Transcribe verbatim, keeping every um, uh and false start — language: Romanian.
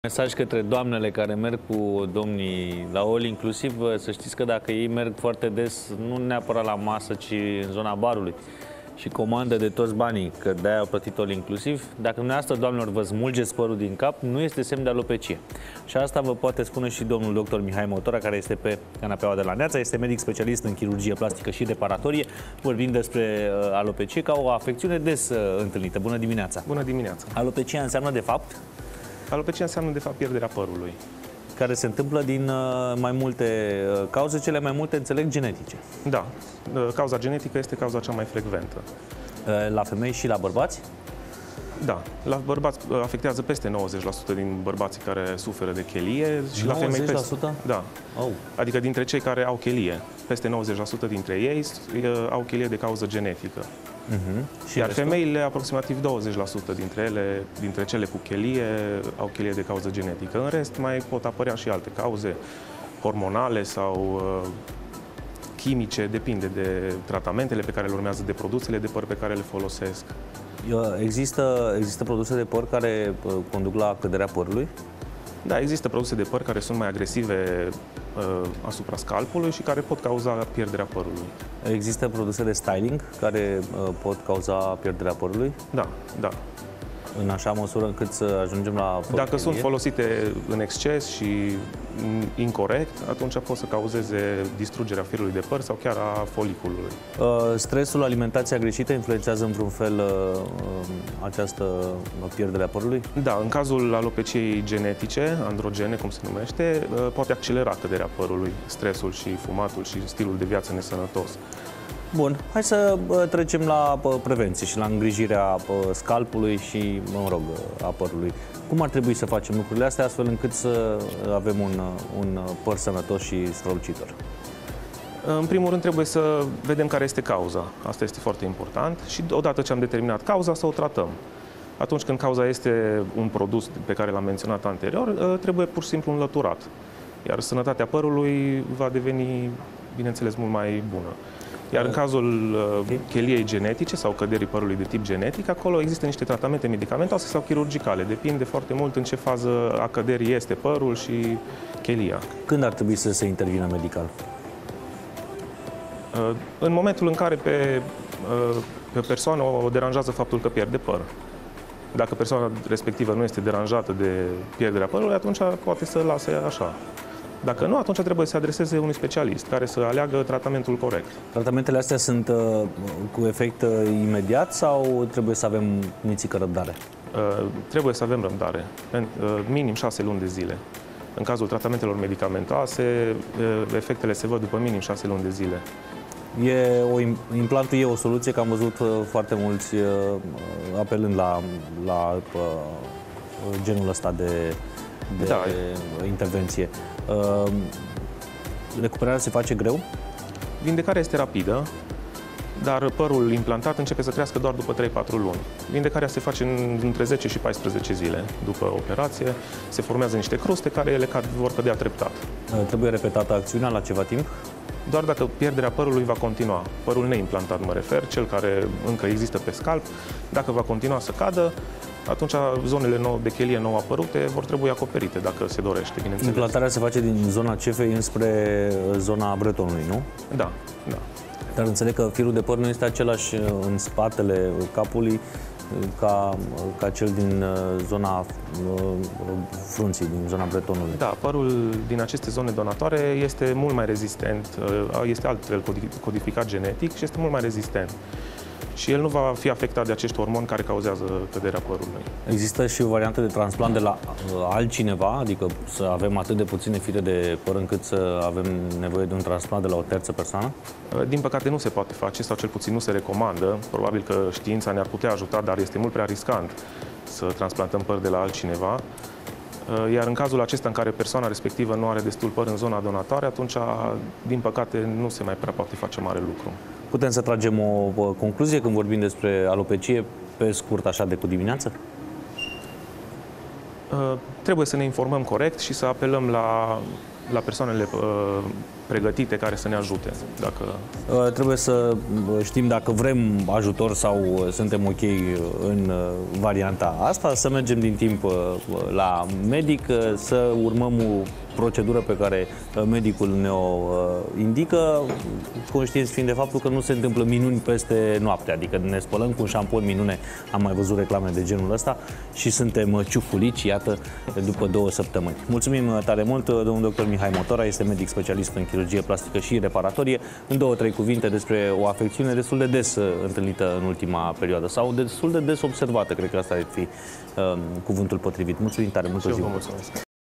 Mesaj către doamnele care merg cu domnii la all inclusiv, să știți că dacă ei merg foarte des, nu neapărat la masă, ci în zona barului și comandă de toți banii, că de-aia au plătit all inclusiv, dacă dumneavoastră, doamnelor, vă smulgeți părul din cap, nu este semn de alopecie. Și asta vă poate spune și domnul doctor Mihai Motora, care este pe canapeaua de la Neața, este medic specialist în chirurgie plastică și reparatorie, vorbind despre alopecie ca o afecțiune des întâlnită. Bună dimineața! Bună dimineața! Alopecia înseamnă, de fapt? Alopecia înseamnă, de fapt, pierderea părului. Care se întâmplă din uh, mai multe uh, cauze, cele mai multe, înțeleg, genetice. Da. Uh, cauza genetică este cauza cea mai frecventă. Uh, la femei și la bărbați? Da. La bărbați uh, afectează peste nouăzeci la sută din bărbații care suferă de chelie și la femei nouăzeci la sută? peste... Da. Oh. Adică dintre cei care au chelie, peste nouăzeci la sută dintre ei uh, au chelie de cauză genetică. Uh-huh. Și Iar restul? femeile, aproximativ douăzeci la sută dintre ele, dintre cele cu chelie, au chelie de cauză genetică. În rest, mai pot apărea și alte cauze hormonale sau uh, chimice, depinde de tratamentele pe care le urmează, de produsele de păr pe care le folosesc. Există, există produse de păr care uh, conduc la căderea părului? Da, există produse de păr care sunt mai agresive uh, asupra scalpului și care pot cauza pierderea părului. Există produse de styling care uh, pot cauza pierderea părului? Da, da. În așa măsură încât să ajungem la păr. Dacă sunt folosite în exces și incorect, atunci pot să cauzeze distrugerea firului de păr sau chiar a foliculului. Uh, stresul, alimentația greșită influențează într-un fel uh, această pierdere a părului? Da, în cazul alopeciei genetice, androgene, cum se numește, uh, poate accelera căderea părului, stresul și fumatul și stilul de viață nesănătos. Bun, hai să trecem la prevenție și la îngrijirea scalpului și, mă rog, a părului. Cum ar trebui să facem lucrurile astea astfel încât să avem un, un păr sănătos și strălucitor? În primul rând trebuie să vedem care este cauza. Asta este foarte important și odată ce am determinat cauza, să o tratăm. Atunci când cauza este un produs pe care l-am menționat anterior, trebuie pur și simplu înlăturat. Iar sănătatea părului va deveni, bineînțeles, mult mai bună. Iar în cazul uh, cheliei genetice sau căderii părului de tip genetic, acolo există niște tratamente medicamentoase sau chirurgicale. Depinde foarte mult în ce fază a căderii este părul și chelia. Când ar trebui să se intervină medical? Uh, în momentul în care pe, uh, pe persoană o deranjează faptul că pierde păr. Dacă persoana respectivă nu este deranjată de pierderea părului, atunci poate să lase așa. Dacă nu, atunci trebuie să se adreseze unui specialist care să aleagă tratamentul corect. Tratamentele astea sunt uh, cu efect uh, imediat sau trebuie să avem nițică răbdare? Uh, trebuie să avem răbdare, uh, minim șase luni de zile. În cazul tratamentelor medicamentoase, uh, efectele se văd după minim șase luni de zile. E o, implantul e o soluție, că am văzut uh, foarte mulți uh, apelând la, la uh, genul ăsta de, de da. intervenție. Uh, recuperarea se face greu? Vindecarea este rapidă, dar părul implantat începe să crească doar după trei patru luni. Vindecarea se face în, între zece și paisprezece zile. După operație se formează niște cruste care ele cad, vor cădea treptat. Uh, trebuie repetată acțiunea la ceva timp? Doar dacă pierderea părului va continua. Părul neimplantat, mă refer, cel care încă există pe scalp, dacă va continua să cadă, atunci zonele nou, de chelie nou apărute vor trebui acoperite, dacă se dorește, bineînțeles. Implantarea se face din zona cefei înspre zona bretonului, nu? Da, da. Dar înțeleg că firul de păr nu este același în spatele capului ca, ca cel din zona frunții, din zona bretonului. Da, părul din aceste zone donatoare este mult mai rezistent, este altfel codificat genetic și este mult mai rezistent. Și el nu va fi afectat de acești hormoni care cauzează căderea părului. Există și o variantă de transplant de la altcineva, adică să avem atât de puține fire de păr încât să avem nevoie de un transplant de la o terță persoană? Din păcate nu se poate face, sau cel puțin nu se recomandă. Probabil că știința ne-ar putea ajuta, dar este mult prea riscant să transplantăm păr de la altcineva. Iar în cazul acesta în care persoana respectivă nu are destul păr în zona donatoare, atunci, din păcate, nu se mai prea poate face mare lucru. Putem să tragem o concluzie când vorbim despre alopecie, pe scurt, așa, de cu dimineață? Uh, trebuie să ne informăm corect și să apelăm la la persoanele uh, pregătite care să ne ajute. Dacă... Uh, trebuie să știm dacă vrem ajutor sau suntem ok în uh, varianta asta, să mergem din timp uh, la medic, uh, să urmăm o procedură pe care uh, medicul ne-o uh, indică, conștienți fiind de faptul că nu se întâmplă minuni peste noapte, adică ne spălăm cu un șampon minune, am mai văzut reclame de genul ăsta și suntem uh, ciufulici, iată, după două săptămâni. Mulțumim uh, tare mult, uh, domnul doctor Mihai Motora, este medic specialist în chirurgie plastică și reparatorie. În două, trei cuvinte despre o afecțiune destul de des uh, întâlnită în ultima perioadă sau destul de des observată, cred că asta ar fi uh, cuvântul potrivit. Mulțumim tare mult, o zi.